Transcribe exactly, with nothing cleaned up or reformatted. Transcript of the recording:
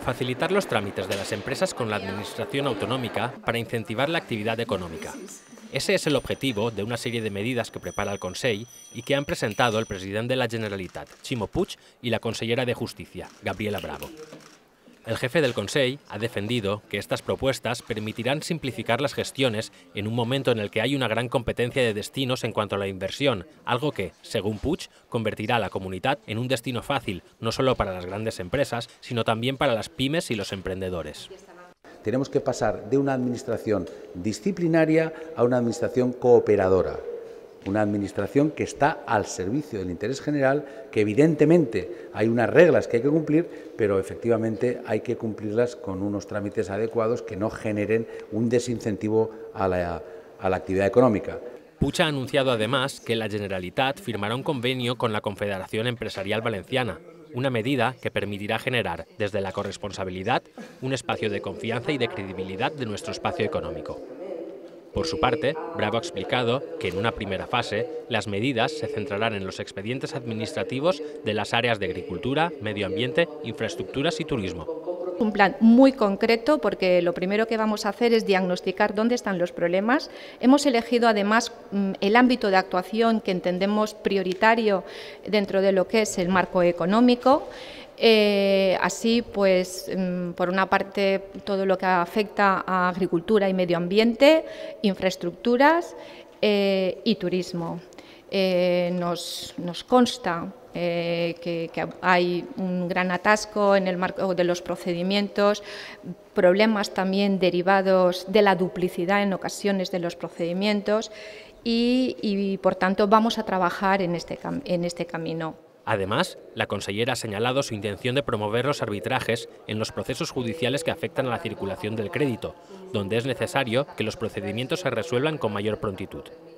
Facilitar los trámites de las empresas con la administración autonómica para incentivar la actividad económica. Ese es el objetivo de una serie de medidas que prepara el Consell y que han presentado el presidente de la Generalitat, Ximo Puig, y la consellera de Justicia, Gabriela Bravo. El jefe del Consell ha defendido que estas propuestas permitirán simplificar las gestiones en un momento en el que hay una gran competencia de destinos en cuanto a la inversión, algo que, según Puig, convertirá a la comunitat en un destino fácil, no solo para las grandes empresas, sino también para las pymes y los emprendedores. Tenemos que pasar de una administración disciplinaria a una administración cooperadora. Una administración que está al servicio del interés general, que evidentemente hay unas reglas que hay que cumplir, pero efectivamente hay que cumplirlas con unos trámites adecuados que no generen un desincentivo a la, a la actividad económica. Puig ha anunciado además que la Generalitat firmará un convenio con la Confederación Empresarial Valenciana, una medida que permitirá generar, desde la corresponsabilidad, un espacio de confianza y de credibilidad de nuestro espacio económico. Por su parte, Bravo ha explicado que en una primera fase las medidas se centrarán en los expedientes administrativos de las áreas de agricultura, medio ambiente, infraestructuras y turismo. Un plan muy concreto porque lo primero que vamos a hacer es diagnosticar dónde están los problemas. Hemos elegido además el ámbito de actuación que entendemos prioritario dentro de lo que es el marco económico. Eh, así, pues, por una parte, todo lo que afecta a agricultura y medio ambiente, infraestructuras eh, y turismo. Eh, nos, nos consta eh, que, que hay un gran atasco en el marco de los procedimientos, problemas también derivados de la duplicidad en ocasiones de los procedimientos y, y por tanto, vamos a trabajar en este, en este camino. Además, la consellera ha señalado su intención de promover los arbitrajes en los procesos judiciales que afectan a la circulación del crédito, donde es necesario que los procedimientos se resuelvan con mayor prontitud.